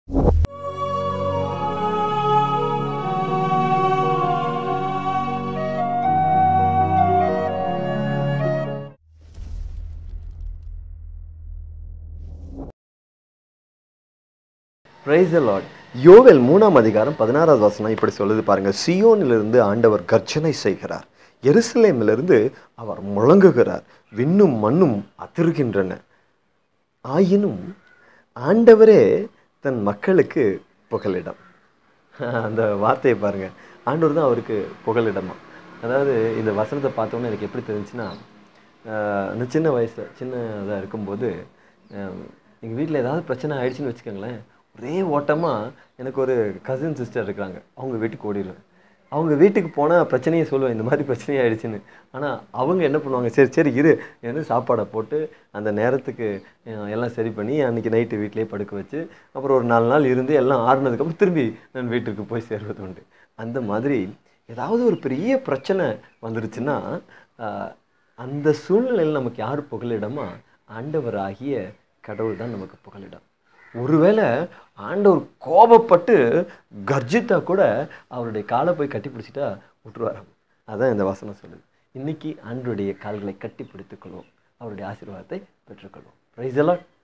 Price the Lord. யோவேல் 3ஆம் அதிகாரம் 16வது வசனம் இப்படி சொல்லுது பாருங்க. சியோனிலிருந்து ஆண்டவர் கர்ஜனை செய்கிறார், எருசலேமிலிருந்து அவர் முழங்குகிறார், விண்ணும் மண்ணும் அதிர்கின்றன. ஆயினும் ஆண்டவரே தன் மக்களுக்கு புகலிடம். அந்த வார்த்தையை பாருங்க. ஆண்டவர் தான் அவருக்கு புகலிடமா. அதாவது இந்த வசனத்தை பார்த்தோன்னே எனக்கு எப்படி தெரிஞ்சுன்னா, இந்த சின்ன வயசில் சின்னதாக இருக்கும்போது எங்கள் வீட்டில் ஏதாவது பிரச்சனை ஆயிடுச்சுன்னு வச்சுக்கோங்களேன், ஒரே ஓட்டமாக எனக்கு ஒரு கசின் சிஸ்டர் இருக்கிறாங்க, அவங்க வீட்டுக்கு ஓடிடுவேன். அவங்க வீட்டுக்கு போனால் பிரச்சனையை சொல்லுவேன், இந்த மாதிரி பிரச்சனை ஆகிடுச்சின்னு. ஆனால் அவங்க என்ன பண்ணுவாங்க, சரி சரி இரு எனக்கு சாப்பாடை போட்டு அந்த நேரத்துக்கு எல்லாம் சரி பண்ணி அன்றைக்கி நைட்டு வீட்டிலே படுக்க வச்சு அப்புறம் ஒரு 4 நாள் இருந்து எல்லாம் ஆறுனதுக்கப்புறம் திரும்பி நான் வீட்டுக்கு போய் சேர்வது உண்டு. அந்த மாதிரி ஏதாவது ஒரு பெரிய பிரச்சனை வந்துடுச்சுன்னா அந்த சூழ்நிலையில் நமக்கு யார் புகலிடமா? ஆண்டவராகிய கடவுள் தான் நமக்கு புகலிடம். ஒருவேளை ஆண்டவர் கோபப்பட்டு கர்ஜித்தா கூட அவருடைய காலை போய் கட்டி பிடிச்சிட்டா விட்டுருவாராம். அதான் இந்த வசனம் சொல்லுது. இன்னைக்கு ஆண்டவருடைய கால்களை கட்டி பிடித்துக்கொள்வோம், அவருடைய ஆசீர்வாதத்தை பெற்றுக்கொள்வோம். Praise the Lord.